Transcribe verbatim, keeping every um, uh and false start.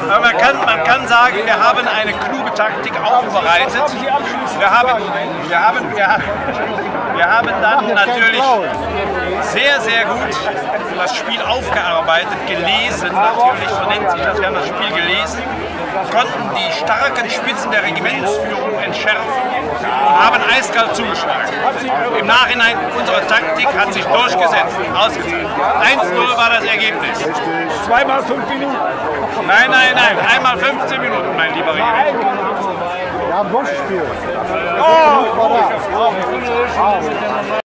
Aber man kann, man kann sagen, wir haben eine kluge Taktik aufbereitet. Wir haben, wir haben, wir haben, wir haben dann natürlich sehr, sehr gut das Spiel aufgearbeitet, gelesen natürlich, so nennt sich das, wir haben das Spiel gelesen, konnten die starken Spitzen der Regimentsführung entschärfen und haben eiskalt zugeschlagen. Im Nachhinein, unsere Taktik hat sich durchgesetzt, ausgezeichnet. eins null war das Ergebnis. Zweimal fünf Minuten. Nein, nein, nein, einmal fünfzehn Minuten, mein lieber Regiment. Wir haben durchgespielt. Oh!